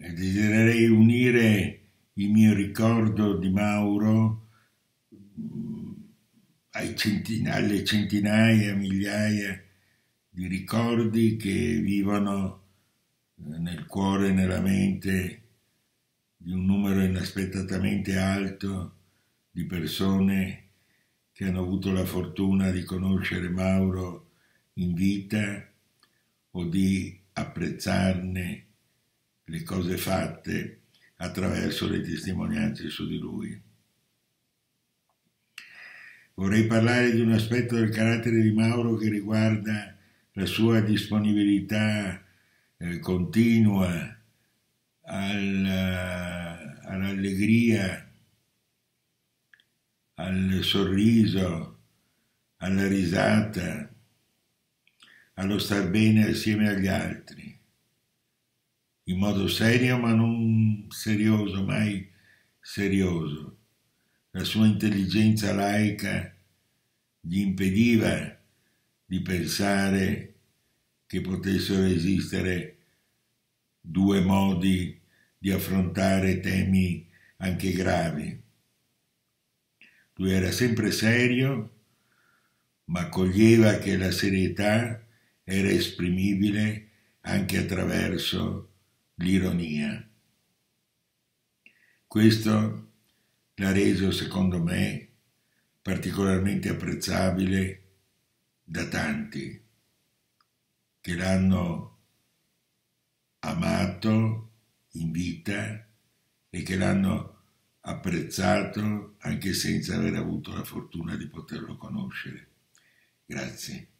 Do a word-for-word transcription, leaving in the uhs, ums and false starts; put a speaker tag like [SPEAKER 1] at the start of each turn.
[SPEAKER 1] Desidererei unire il mio ricordo di Mauro ai centina- alle centinaia, migliaia di ricordi che vivono nel cuore e nella mente di un numero inaspettatamente alto di persone che hanno avuto la fortuna di conoscere Mauro in vita o di apprezzarne le cose fatte attraverso le testimonianze su di lui. Vorrei parlare di un aspetto del carattere di Mauro che riguarda la sua disponibilità eh, continua al, all'allegria, al sorriso, alla risata, allo star bene assieme agli altri, in modo serio ma non serioso, mai serioso. La sua intelligenza laica gli impediva di pensare che potessero esistere due modi di affrontare temi anche gravi. Lui era sempre serio, ma coglieva che la serietà era esprimibile anche attraverso l'ironia. Questo l'ha reso, secondo me, particolarmente apprezzabile da tanti che l'hanno amato in vita e che l'hanno apprezzato anche senza aver avuto la fortuna di poterlo conoscere. Grazie.